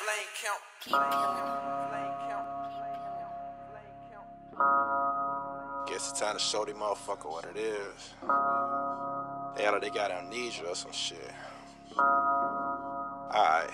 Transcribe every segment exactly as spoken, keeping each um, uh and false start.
Flame count. Keep Flame count. Guess it's time to show these motherfucker what it is. They out they got amnesia or some shit. Alright.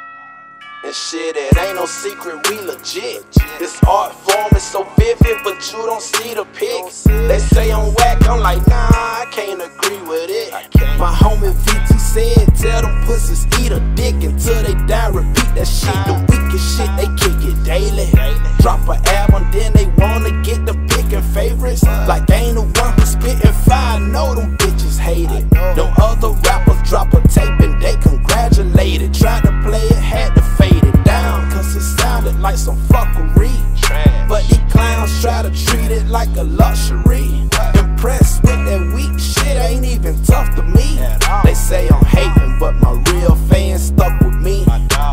And shit, it ain't no secret, we legit. This art form is so vivid, but you don't see the pics. They say I'm whack, I'm like, nah, I can't agree with it. My homie V T said, tell them pussies eat a dick until they die, repeat that shit. The weakest shit, they kick it daily. Drop an album, then they wanna get the picking favorites. Like ain't the one who spittin' fire, know them bitches hate it. Them other rappers drop a tape and they congratulated. Tried to play it, had to fade it down, cause it sounded like some fuckery. But these clowns try to treat it like a luxury. Impressed with that weak shit, ain't even tough to me. They say I'm hating, but my real fans stuck with me.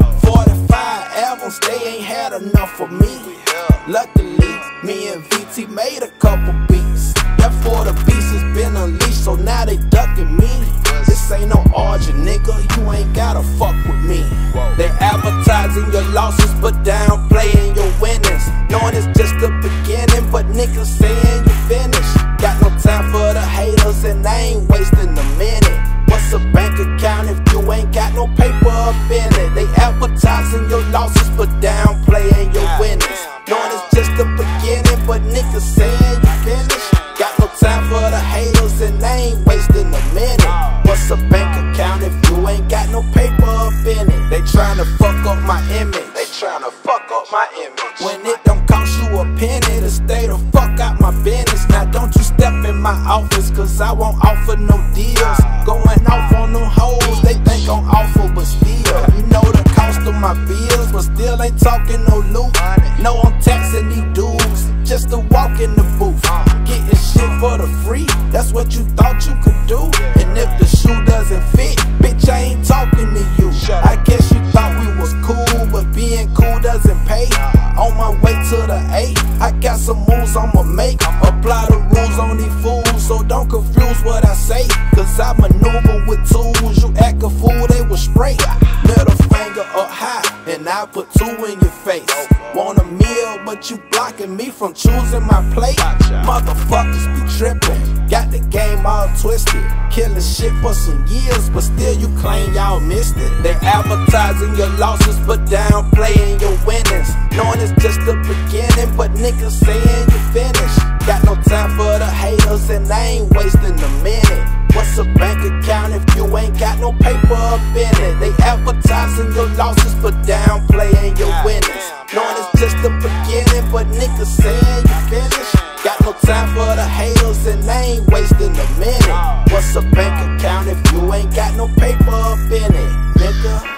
Forty-five albums, they ain't had enough for me. Luckily, me and V T made a couple beats. Therefore the beast has been unleashed, so now they ducking me. This ain't no origin, nigga, you ain't gotta fuck with me. They advertising your losses, but downplaying your winnings. Knowing it's just the beginning, but niggas saying you finished. Got no time for the haters, and I ain't wasting a minute. What's a bank account if you ain't got no paper up in it? They advertising your losses, but downplaying your winnings. Knowing it's just the beginning, but niggas saying you finished. Got no time for the haters, and I ain't wasting a minute. What's a bank account if you ain't got no paper up in it? They tryna fuck up my image. They tryna fuck up my image. When it don't cost you a penny to stay the fuck out my business. Now don't you step in my office, cause I won't offer no deals. Going off on them hoes, they think I'm awful, but still, you know the cost of my bills, but still ain't talking no loot. No, I'm taxing these dudes just to walk in the booth. Getting shit for the free, that's what you thought you could do. And if the shoe doesn't fit, bitch, I ain't talking to you. I guess you thought we was cool, but being cool doesn't pay. On my way to the A, I got some moves I'ma make. Apply the rules on these fools, so don't confuse what I say, cause I maneuver with tools. You act a fool, they will spray. Middle finger up high, and I put two in your face. Want a meal, but you blocking me from choosing my plate. Motherfuckers be trippin', got the game all twisted. Killing shit for some years, but still you claim y'all missed it. They advertising your losses, but downplaying your winnings. Knowing it's just the beginning, but niggas saying you finished. Got no time for the haters, and I ain't wasting a minute. What's a bank account if you ain't got no paper up in it? They advertising your losses, but downplaying your winnings. Knowing it's just the beginning, but niggas saying you finished. Got no time for the haters, and I ain't wasting a minute. What's a bank account if you ain't got no paper up in it, nigga?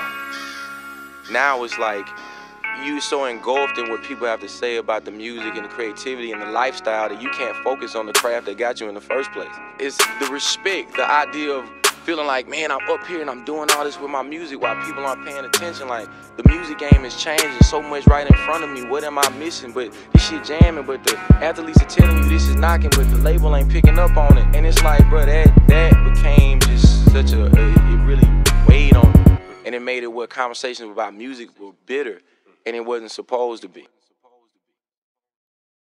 Now it's like you so engulfed in what people have to say about the music and the creativity and the lifestyle that you can't focus on the craft that got you in the first place. It's the respect, the idea of feeling like, man, I'm up here and I'm doing all this with my music while people aren't paying attention. Like, the music game is changing so much right in front of me. What am I missing? But this shit jamming, but the athletes are telling you this is knocking, but the label ain't picking up on it. And it's like, bro, that, that became just such a, a, it really weighed on me. And it made it where conversations about music were bitter, and it wasn't supposed to be.